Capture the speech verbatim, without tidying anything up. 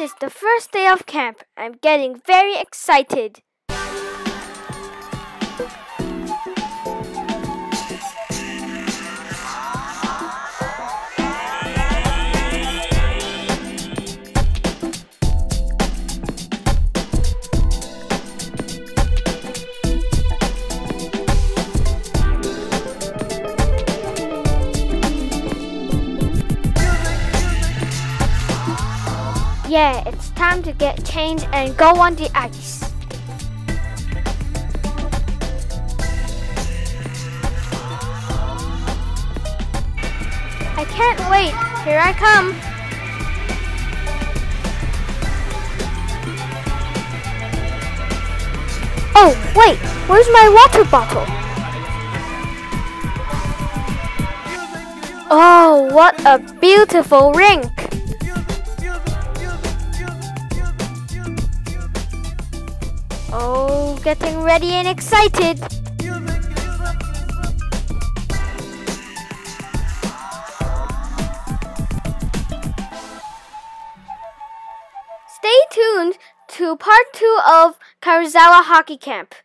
is the first day of camp. I'm getting very excited. Yeah, it's time to get changed and go on the ice. I can't wait. Here I come. Oh, wait. Where's my water bottle? Oh, what a beautiful rink. Oh, getting ready and excited. Stay tuned to part two of Karuizawa Hockey Camp.